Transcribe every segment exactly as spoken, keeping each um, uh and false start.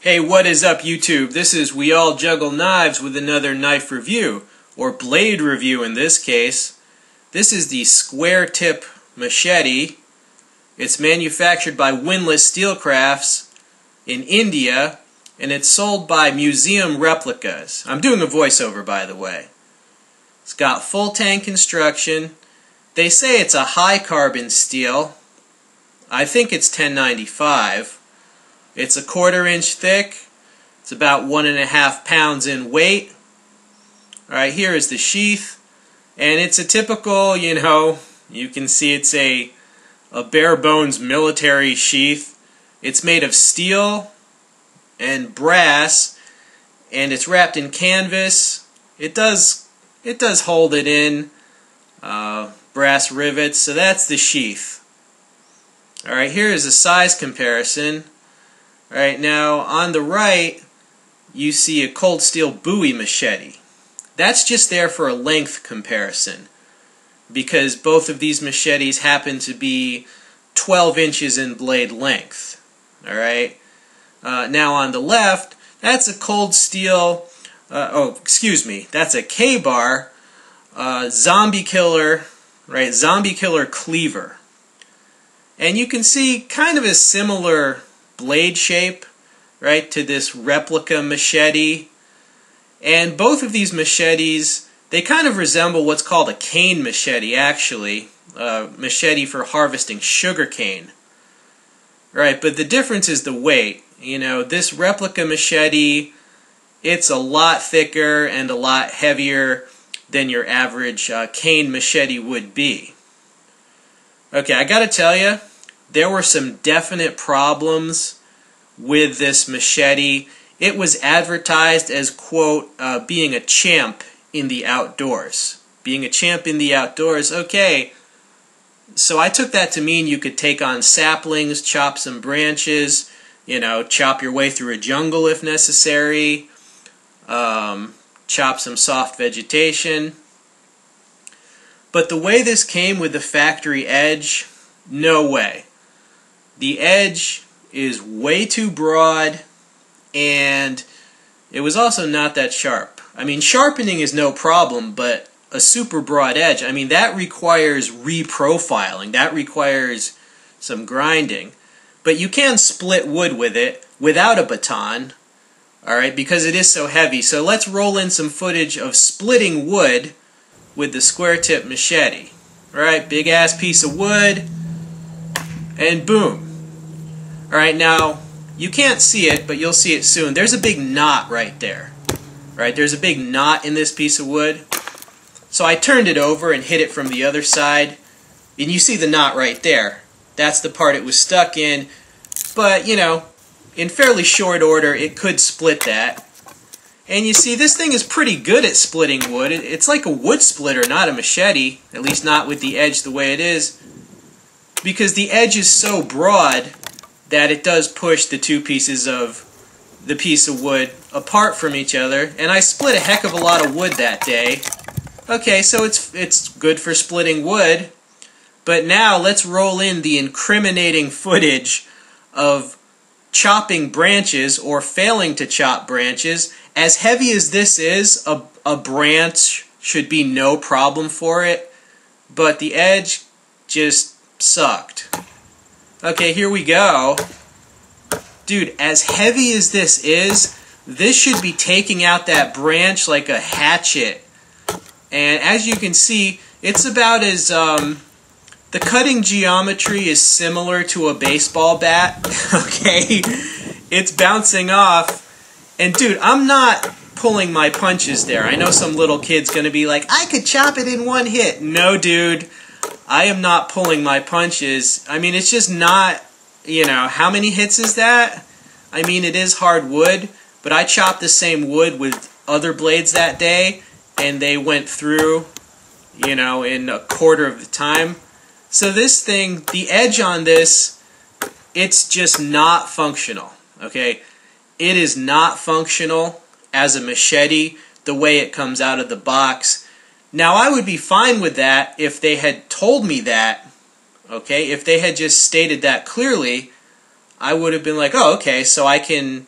Hey, what is up, YouTube? This is We All Juggle Knives with another knife review, or blade review in this case. This is the square tip machete. It's manufactured by Windlass Steelcrafts in India, and it's sold by Museum Replicas. I'm doing a voiceover, by the way. It's got full tang construction. They say it's a high carbon steel. I think it's ten ninety-five. It's a quarter inch thick. It's about one and a half pounds in weight. Alright, here is the sheath. And it's a typical, you know, you can see it's a, a bare bones military sheath. It's made of steel and brass, and it's wrapped in canvas. It does, it does hold it in. Uh, brass rivets, so that's the sheath. Alright, here is a size comparison. Alright, now on the right you see a cold steel W W I Machete. That's just there for a length comparison, because both of these machetes happen to be twelve inches in blade length. Alright, uh, now on the left, that's a cold steel, uh, oh excuse me, that's a K-bar uh, zombie killer, right, zombie killer cleaver. And you can see kind of a similar blade shape, right, to this replica machete. And both of these machetes, they kind of resemble what's called a cane machete, actually. A machete for harvesting sugar cane. Right, but the difference is the weight. You know, this replica machete, it's a lot thicker and a lot heavier than your average uh, cane machete would be. Okay, I gotta tell you, there were some definite problems with this machete. It was advertised as, quote, uh, being a champ in the outdoors. Being a champ in the outdoors, okay. So I took that to mean you could take on saplings, chop some branches, you know, chop your way through a jungle if necessary, um, chop some soft vegetation. But the way this came with the factory edge, no way. The edge is way too broad, and it was also not that sharp. I mean, sharpening is no problem, but a super broad edge, I mean, that requires reprofiling. That requires some grinding. But you can split wood with it without a baton, alright, because it is so heavy. So let's roll in some footage of splitting wood with the square tip machete. Alright, big ass piece of wood, and boom. Alright, now, you can't see it, but you'll see it soon. There's a big knot right there. Right, there's a big knot in this piece of wood. So I turned it over and hit it from the other side, and you see the knot right there. That's the part it was stuck in, but, you know, in fairly short order, it could split that. And you see, this thing is pretty good at splitting wood. It's like a wood splitter, not a machete, at least not with the edge the way it is, because the edge is so broad that it does push the two pieces of the piece of wood apart from each other. And I split a heck of a lot of wood that day. Okay, so it's it's good for splitting wood. But now let's roll in the incriminating footage of chopping branches or failing to chop branches. As heavy as this is, a, a branch should be no problem for it. But the edge just sucked. Okay, here we go. Dude, as heavy as this is, this should be taking out that branch like a hatchet. And as you can see, it's about as, um, the cutting geometry is similar to a baseball bat. Okay? It's bouncing off. And dude, I'm not pulling my punches there. I know some little kid's gonna be like, I could chop it in one hit. No, dude. I am not pulling my punches. I mean, it's just not, you know, how many hits is that? I mean, it is hard wood, but I chopped the same wood with other blades that day, and they went through, you know, in a quarter of the time. So this thing, the edge on this, it's just not functional, okay? It is not functional as a machete the way it comes out of the box. Now, I would be fine with that if they had told me that, okay? If they had just stated that clearly, I would have been like, oh, okay, so I can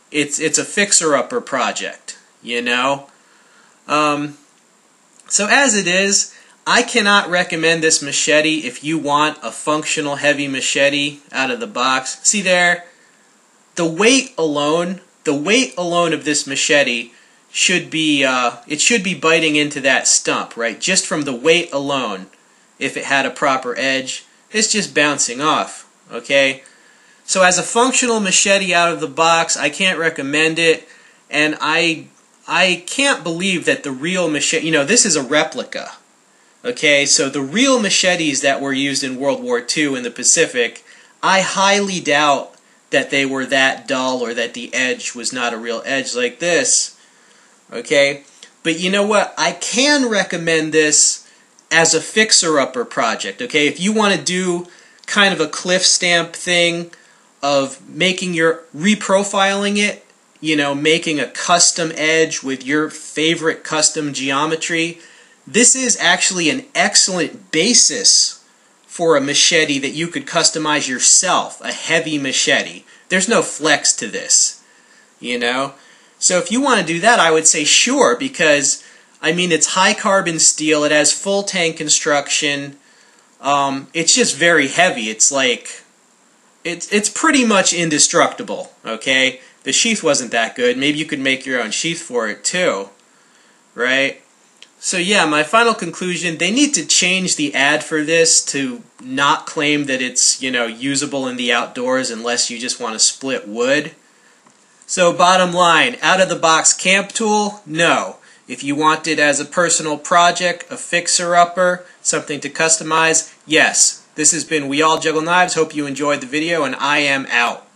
it's it's a fixer-upper project, you know. Um, so as it is, I cannot recommend this machete if you want a functional heavy machete out of the box. See there, the weight alone, the weight alone of this machete should be, uh, it should be biting into that stump, right? Just from the weight alone, if it had a proper edge, it's just bouncing off, okay? So as a functional machete out of the box, I can't recommend it, and I, I can't believe that the real machete, you know, this is a replica, okay? So the real machetes that were used in World War Two in the Pacific, I highly doubt that they were that dull or that the edge was not a real edge like this. Okay, but you know what? I can recommend this as a fixer-upper project. Okay, if you want to do kind of a cliff stamp thing of making your reprofiling it, you know, making a custom edge with your favorite custom geometry, this is actually an excellent basis for a machete that you could customize yourself, a heavy machete. There's no flex to this, you know. So if you want to do that, I would say sure, because, I mean, it's high carbon steel, it has full tang construction, um, it's just very heavy. It's like, it's, it's pretty much indestructible, okay? The sheath wasn't that good. Maybe you could make your own sheath for it too, right? So yeah, my final conclusion, they need to change the ad for this to not claim that it's, you know, usable in the outdoors unless you just want to split wood. So bottom line, out-of-the-box camp tool? No. If you want it as a personal project, a fixer-upper, something to customize, yes. This has been We All Juggle Knives. Hope you enjoyed the video, and I am out.